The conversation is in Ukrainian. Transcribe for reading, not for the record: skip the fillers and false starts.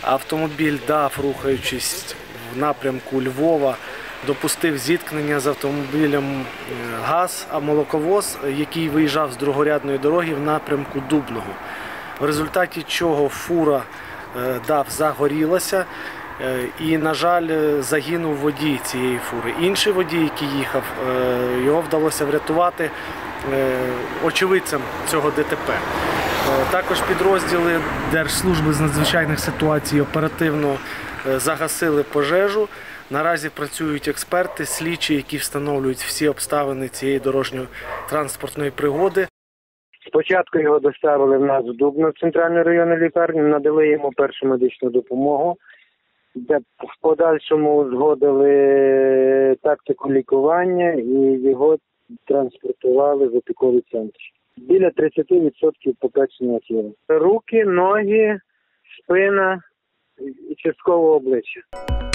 Автомобіль ДАФ, рухаючись в напрямку Львова, допустив зіткнення з автомобілем ГАЗ, а молоковоз, який виїжджав з другорядної дороги в напрямку Дубного. В результаті чого фура ДАФ загорілася і, на жаль, загинув водій цієї фури. Інший водій, який їхав, його вдалося врятувати очевидцем цього ДТП. Також підрозділи Держслужби з надзвичайних ситуацій оперативно загасили пожежу. Наразі працюють експерти, слідчі, які встановлюють всі обставини цієї дорожньо-транспортної пригоди. Спочатку його доставили в нас в Дубно, в центральну районну лікарню, надали йому першу медичну допомогу, де в подальшому узгодили тактику лікування і його транспортували в опіковий центр. Біля 30% попечення тіла. Руки, ноги, спина і частково обличчя.